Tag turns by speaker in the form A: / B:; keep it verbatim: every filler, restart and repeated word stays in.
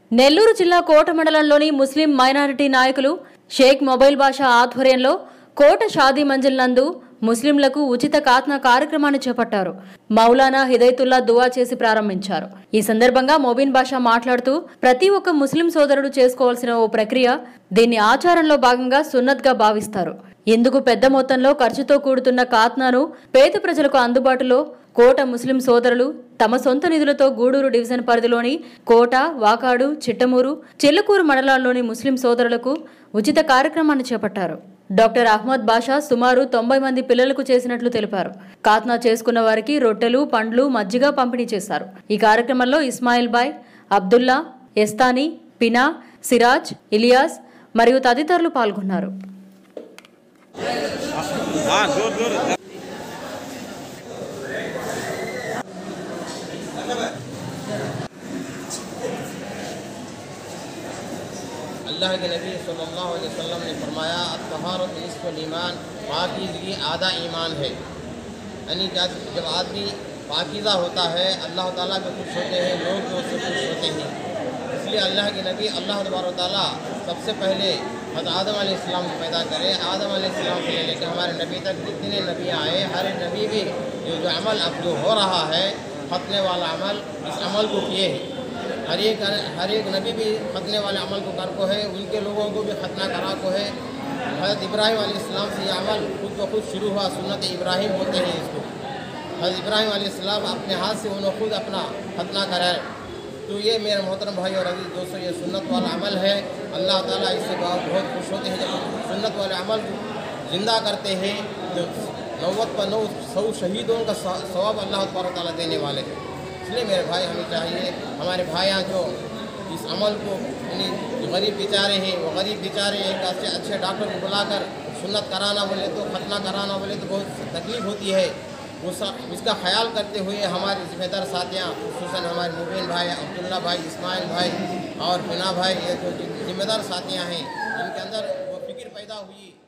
A: నెల్లూరు జిల్లా కోట మండలంలోని ముస్లిం మైనారిటీ నాయకులు షేక్ మొబైల్ బాషా ఆధ్వర్యంలో కోట షాదీ మంజిల్ నందు ముస్లింలకు ఉచిత ఖాత్నా కార్యక్రమాన్ని చేపట్టారు. మౌలానా హిదయతుల్లా దువా చేసి ప్రారంభించారు. ఈ సందర్భంగా మొబీన్ బాషా మాట్లాడుతూ ప్రతి ఒక్క ముస్లిం సోదరుడు చేసుకోవాల్సిన ఓ ప్రక్రియ, దీన్ని ఆచారంలో భాగంగా సున్నత్ గా భావిస్తారు. ఎందుకు పెద్ద మొత్తంలో ఖర్చుతో కూడుతున్న ఖాత్నాను పేద ప్రజలకు అందుబాటులో కోట ముస్లిం సోదరులు తమ సొంత నిధులతో గూడూరు డివిజన్ పరిధిలోని కోట, వాకాడు, చిట్టమూరు, చెల్లకూరు మండలాల్లోని ముస్లిం సోదరులకు ఉచిత కార్యక్రమాన్ని చేపట్టారు. డాక్టర్ అహ్మద్ బాషా సుమారు తొంభై మంది పిల్లలకు చేసినట్లు తెలిపారు. ఖాత్నా చేసుకున్న వారికి రొట్టెలు, పండ్లు, మజ్జిగ పంపిణీ చేశారు. ఈ కార్యక్రమంలో ఇస్మాయిల్ బాయ్, అబ్దుల్లా, ఎస్తానీ, పినా, సిరాజ్, ఇలియాస్ మరియు తదితరులు పాల్గొన్నారు.
B: अल्लाह के नबी सल्लल्लाहु अलैहि वसल्लम ने फरमाया अत्तहारत निस्फुल ईमान, पाकीज़गी आधा ईमान है। यानी जब आदमी पाकीज़ा होता है अल्लाह ताला भी खुश होते हैं, लोग भी उससे खुश होते हैं। इसलिए अल्लाह के नबी अल्लाह तबारक व तआला सबसे पहले हज़रत आदम अलैहिस्सलाम को पैदा करे। आदम अलैहिस्सलाम से लेकर हमारे नबी तक जितने नबी आए, हर नबी भी जो जो अमल अब जो हो रहा है खतने वाला अमल, इस अमल को किए हैं। हर एक हर एक नबी भी खतने वाले अमल को कर को है, उनके लोगों को भी खतना करा को है। हज़रत इब्राहिम अलैहिस्सलाम से ये अमल खुद ब खुद शुरू हुआ, सुन्नत इब्राहिम बोलते हैं इसको। हज़रत इब्राहिम अलैहिस्सलाम अपने हाथ से उन्होंने खुद अपना खतना कराए। तो ये मेरे मोहतरम भाई और अजीज़ दोस्तों, ये सुन्नत वाला अमल है। अल्लाह ताला इससे बहुत बहुत खुश होते हैं। जब सुन्नत वाले अमल को ज़िंदा करते हैं तो नौवत पर नौ सौ शहीदों का सवाब अल्लाह ताला देने वाले हैं। इसलिए मेरे भाई हमें चाहिए, हमारे भाइयाँ जो इस अमल को यानी जो गरीब बेचारे हैं, वो गरीब बेचारे एक अच्छे अच्छे डॉक्टर को बुलाकर सुन्नत कराना बोले तो खतना कराना बोले तो बहुत तकलीफ़ होती है। उस इसका ख्याल करते हुए हमारे ज़िम्मेदार साथियाँ, खुसूसन हमारे मुबीन भाई, अब्दुल्ला भाई, इस्माइल भाई और बिना भाई, ये जो ज़िम्मेदार साथियाँ हैं, इनके अंदर वो फिक्र पैदा हुई।